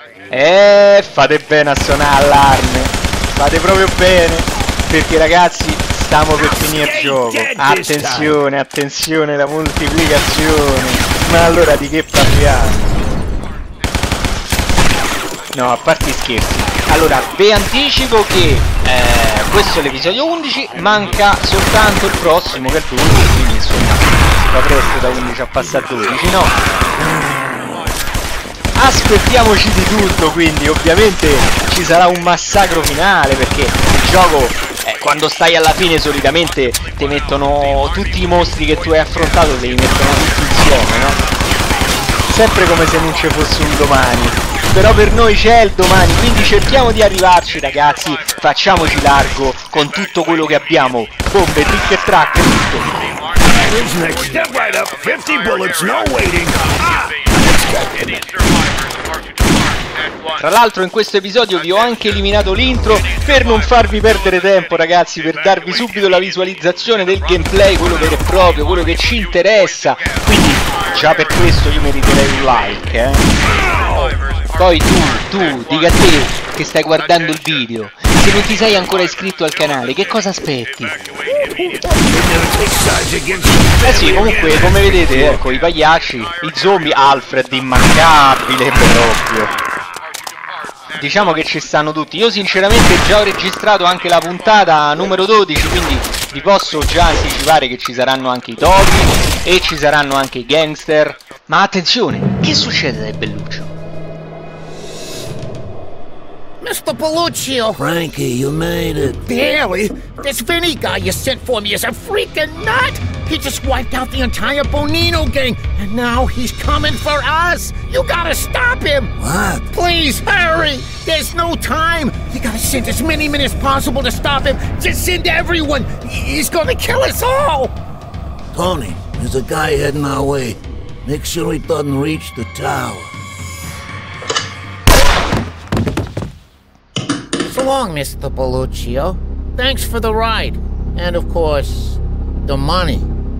Fate bene a suonare allarme. Fate proprio bene. Perché ragazzi, stiamo per finire il gioco. Attenzione, attenzione, la moltiplicazione. Ma allora di che parliamo? No, a parte i scherzi. Allora, vi anticipo che questo è l'episodio 11, manca soltanto il prossimo che è 12, quindi insomma va presto da 11 a passare a 12, no? Aspettiamoci di tutto, quindi ovviamente ci sarà un massacro finale, perché il gioco, quando stai alla fine solitamente ti mettono tutti i mostri che tu hai affrontato, te li mettono tutti insieme, no? Sempre come se non ci fosse un domani. Però per noi c'è il domani, quindi cerchiamo di arrivarci ragazzi, facciamoci largo con tutto quello che abbiamo, bombe, trick e track, tutto. Tra l'altro in questo episodio vi ho anche eliminato l'intro per non farvi perdere tempo ragazzi, per darvi subito la visualizzazione del gameplay, quello vero e proprio, quello che ci interessa, quindi già per questo io meriterei un like, Poi tu, dica a te che stai guardando il video, se non ti sei ancora iscritto al canale, che cosa aspetti? Sì, comunque, come vedete, ecco, i pagliacci, i zombie, Alfred, immancabile, proprio. Diciamo che ci stanno tutti. Io sinceramente già ho registrato anche la puntata numero 12, quindi vi posso già anticipare che ci saranno anche i topi e ci saranno anche i gangster. Ma attenzione, che succede dai Belluccio? Mr. Belluccio! Frankie, you made it. Barely. This Vinny guy you sent for me is a freaking nut! He just wiped out the entire Bonino gang, and now he's coming for us! You gotta stop him! What? Please, hurry! There's no time! You gotta send as many men as possible to stop him! Just send everyone! He's gonna kill us all! Tony, there's a guy heading our way. Make sure he doesn't reach the tower. So long, Mr. Belluccio. Thanks for the ride. And of course, the money.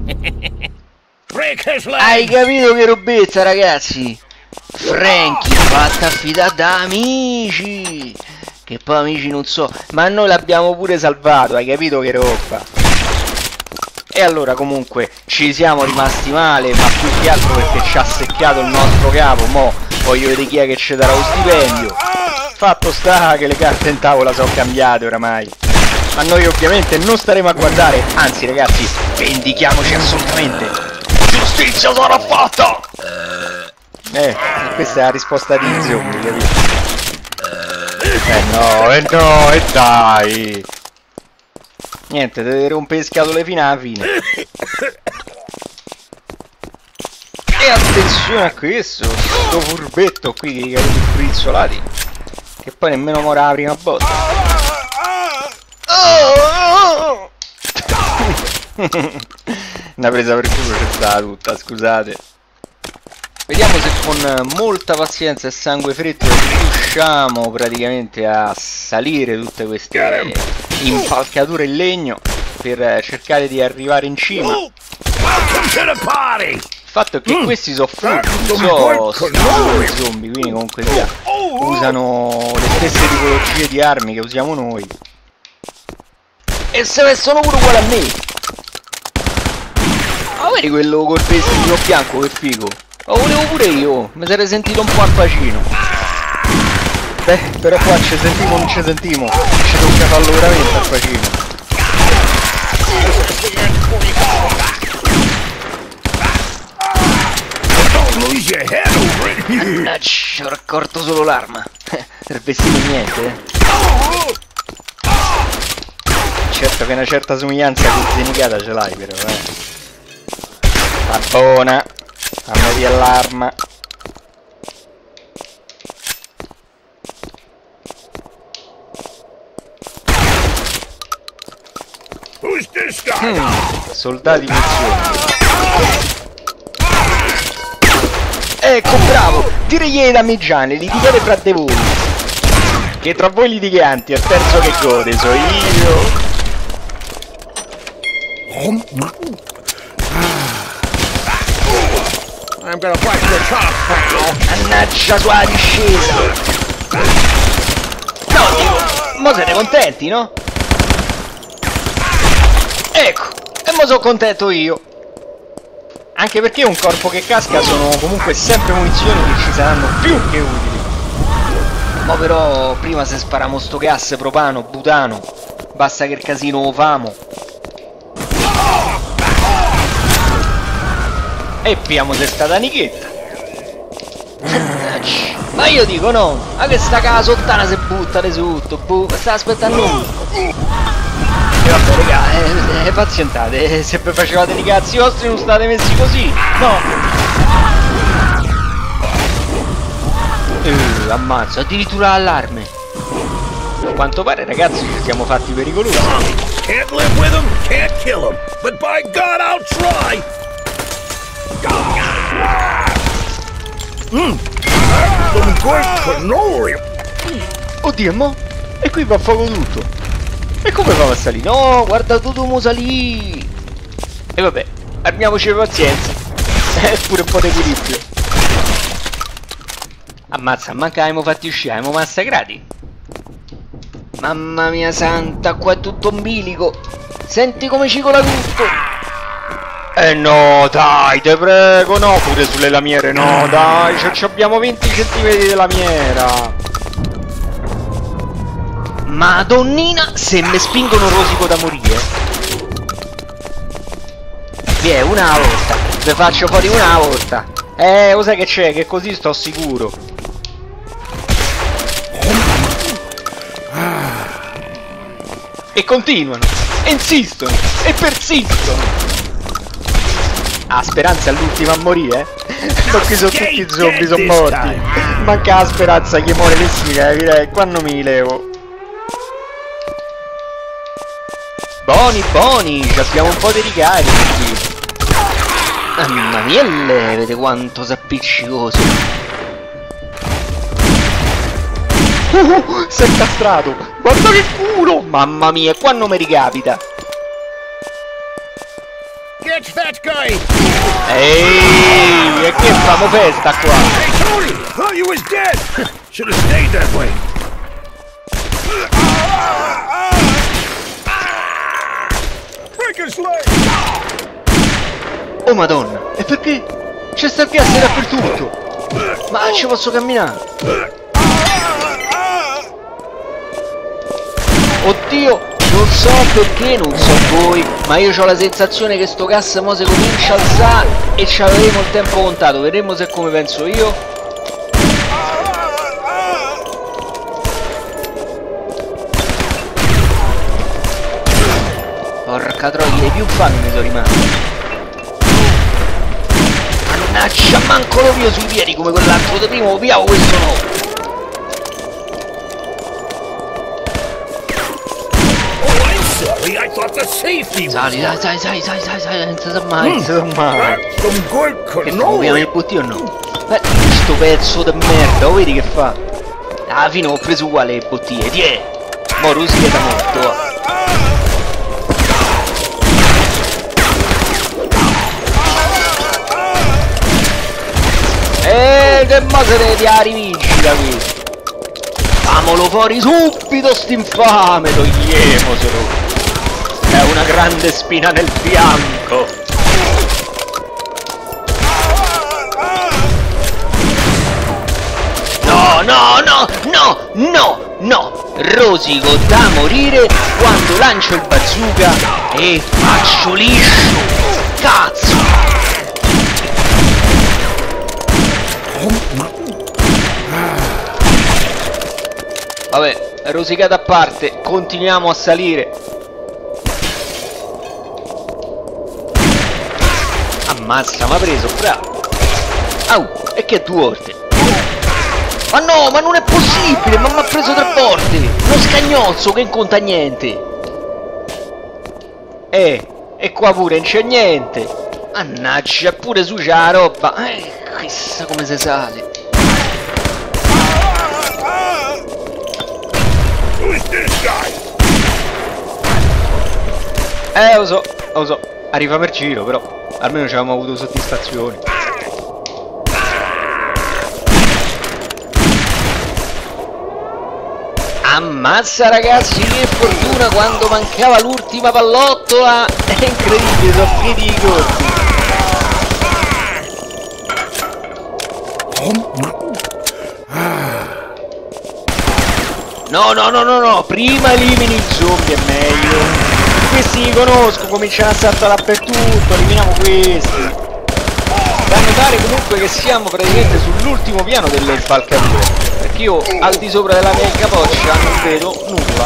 Hai capito che robezza, ragazzi? Frankie fatta affidare da amici. Che poi amici non so, ma noi l'abbiamo pure salvato, hai capito che roba? E allora comunque ci siamo rimasti male, ma più che altro perché ci ha secchiato il nostro capo. Mo voglio vedere chi è che ci darà lo stipendio. Fatto sta che le carte in tavola sono cambiate oramai. Ma noi ovviamente non staremo a guardare, anzi ragazzi, vendichiamoci assolutamente. Giustizia sarà fatta! Questa è la risposta di zombie, capito? No, e dai! Niente, deve rompere le scatole fino alla fine. E attenzione a questo, sto furbetto qui che i capelli frizzolati, che poi nemmeno mora la prima botta. Una presa per culo c'è stata tutta, scusate. Vediamo se con molta pazienza e sangue freddo riusciamo praticamente a salire tutte queste impalcature in legno per cercare di arrivare in cima. Il fatto è che questi sono furbi, non so zombie, quindi comunque sia usano le stesse tipologie di armi che usiamo noi. E se sono pure uguali a me. Ma vedi quello col vestito bianco, che figo. Lo volevo pure io, mi sarei sentito un po' al bacino. Beh, però qua ci sentimo o non ci sentimo, ci tocca farlo veramente al bacino. Mannaggia, ho raccolto solo l'arma. Per vestito niente, Certo che una certa somiglianza con Zenigata ce l'hai però, Va buona. Fammi via l'arma. Soldati funzionano. Ecco, bravo! Direi damigiani, litigate fra di voi. Che tra voi litiganti, al terzo che gode, so io. I'm gonna bust your top, pal. Mannaggia sua discesa! Siete contenti, no? Ecco, e mo sono contento io. Anche perché un corpo che casca sono comunque sempre munizioni che ci saranno più che utili. Ma però prima se spariamo sto gas propano, butano, basta che il casino lo famo. E piamo se sta d'anichetta. Ma io dico no, ma che sta casa sottana se butta di sotto, sta aspettando nulla. E vabbè raga, pazientate, se facevate i cazzi vostri non state messi così, no? Ammazza, addirittura l'allarme. A quanto pare ragazzi ci siamo fatti pericolosi. Can't live with him, can't kill him, but by God I'll try! Oddio, mo? E qui va a fuoco tutto. E come fa a salire? No, guarda tutto mo salì. E vabbè, armiamoci pazienza. Pure un po' di equilibrio. Ammazza, manca abbiamo fatti uscire, abbiamo massacrati. Mamma mia santa, qua è tutto ombilico. Senti come cicola tutto. No, dai, te prego, no, pure sulle lamiere, no, dai, abbiamo 20 cm di lamiera. Madonnina, se mi spingono rosico da morire. Vie, una volta, ve faccio fuori una volta. Lo sai che c'è, che così sto sicuro. E continuano, e insistono, e persistono. Ah, speranza è l'ultima a morire, ma qui sono tutti zombie, sono morti. Manca la speranza che muore nessuno, direi, quando mi levo. Buoni, buoni, abbiamo un po' di ricarichi. Mamma mia, vedete quanto si appiccicoso. Si è incastrato, guarda che culo. Mamma mia, e qua non mi ricapita. Catch that guy! Ehi, e che famo festa qua? Hey Tony, thought you was dead. Should have stayed that way. Break his leg. Oh madonna, e perché? C'è sta il gas dappertutto. Ma ci posso camminare? Oddio, non so perché, non so voi, ma io ho la sensazione che sto gas mo se comincia a alzare e ci avremo il tempo contato. Vedremo se è come penso io. Porca troia, più fan mi sono rimasti. Mannaggia, manco lo mio sui piedi come quell'altro di prima, piavo questo no. I thought the safety was Sali, dai, non si sa mai, non si sa mai. some good Che muoviamo il bottino o no? Sto pezzo di merda, lo vedi che fa? Alla fine ho preso uguale le bottiglie, tiè! Mo Rusi da morto. Che mo se ne dia rivincita qui! Famolo fuori subito st'infame, togliemoselo! È una grande spina nel fianco! No! Rosico da morire quando lancio il bazooka e faccio liscio! Cazzo! Vabbè, rosicata a parte, continuiamo a salire. Ammazza, mi ha preso, bravo. Au, e che 2 volte? Ma no, ma non è possibile, ma mi ha preso 3 volte. Lo scagnozzo che non conta niente. E qua pure non c'è niente. Mannaggia, pure su c'è la roba. Chissà come si sale. Lo so, arriva per giro, però almeno ci avevamo avuto soddisfazioni. Ammazza ragazzi, che fortuna quando mancava l'ultima pallottola. È incredibile, sono finiti i corpi. No, prima elimini i zombie, è meglio. Questi li conosco, cominciano a saltare dappertutto, eliminiamo questi. Da notare comunque che siamo praticamente sull'ultimo piano delle impalcature, perché io al di sopra della mia capoccia non vedo nulla.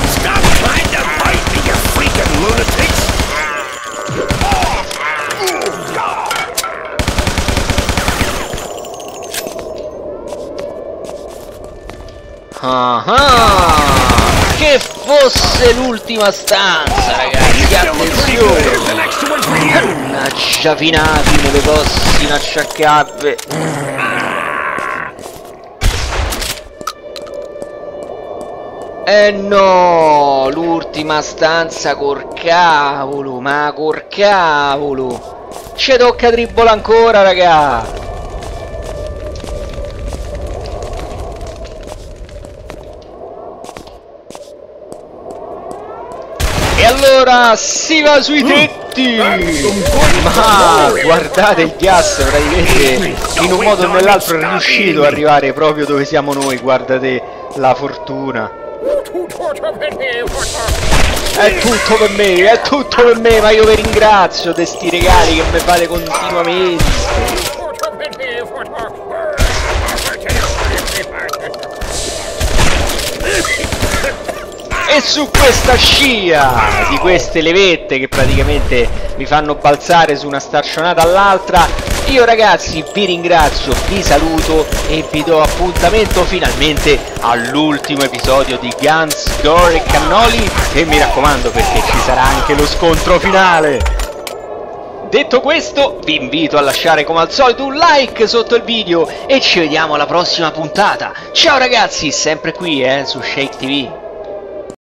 Che fosse l'ultima stanza, ragazzi, attenzione! Mannaggia finati, le cossi inacciaccabbe. No, l'ultima stanza, col cavolo, ma col cavolo! Ci tocca trippola ancora, raga! E allora si va sui tetti! Ma guardate il ghia praticamente in un modo o nell'altro è riuscito ad arrivare proprio dove siamo noi, guardate la fortuna. È tutto per me, ma io vi ringrazio di sti regali che mi fate continuamente. E su questa scia di queste levette che praticamente mi fanno balzare su una staccionata all'altra, io ragazzi vi ringrazio, vi saluto e vi do appuntamento finalmente all'ultimo episodio di Guns, Gore e Cannoli, e mi raccomando perché ci sarà anche lo scontro finale. Detto questo, vi invito a lasciare come al solito un like sotto il video e ci vediamo alla prossima puntata. Ciao ragazzi, sempre qui su Shake TV.